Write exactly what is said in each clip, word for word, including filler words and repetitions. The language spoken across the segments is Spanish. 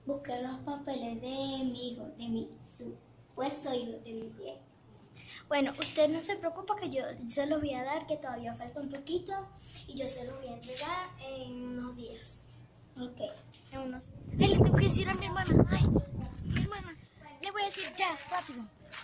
busqué los papeles de mi hijo, de mi supuesto hijo, de mi viejo. Bueno, usted no se preocupa que yo se los voy a dar, que todavía falta un poquito y yo se los voy a entregar en unos días. Ok, en unos... Ay, le tengo que decir a mi hermana. Ay, mi hermana, le voy a decir ya, rápido.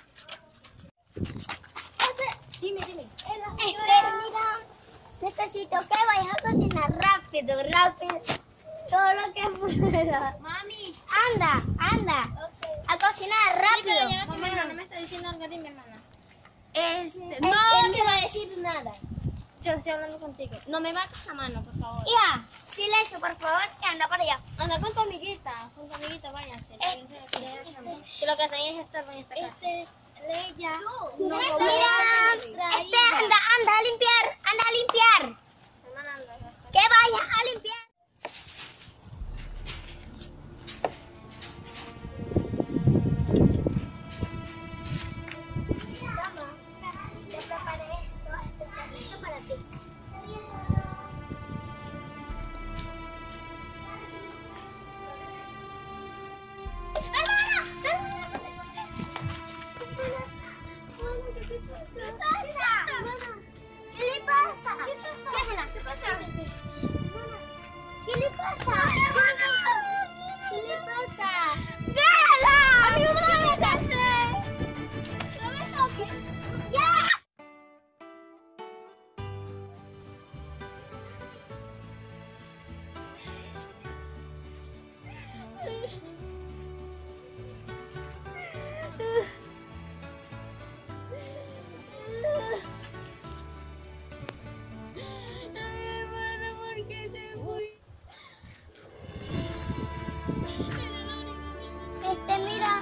Dime, dime. Este, mira, necesito que vayas a cocinar rápido, rápido. Todo lo que pueda. Mami. Anda, anda. Okay. A cocinar rápido. Sí, mamá, hermana, no me está diciendo algo de mi hermana. Este, no, no te va a decir nada. Yo estoy hablando contigo. No me bajes la mano, por favor. Hija, silencio, por favor, y anda para allá. Anda con tu amiguita, con tu amiguita, váyanse. Este, que lo que hacen es estar en esta casa. Este, Leia. Tú, no, no, mira, este, anda, anda a limpiar, anda a limpiar. Hermana, anda. Que vayas a limpiar. Este, mira,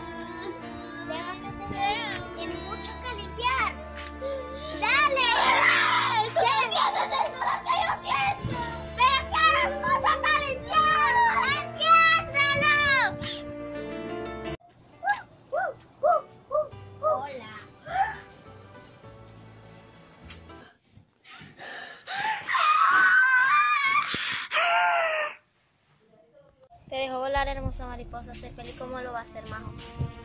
tienes mucho que limpiar. ¡Dale! ¿Qué entiendes de eso lo que yo siento? ¡Pero tienes mucho que limpiar! ¡Entiéndelo! Uh, uh, uh, uh, uh. Hola. Te dejo volar, hermosa mariposa. Sé feliz como lo va a hacer, Majo.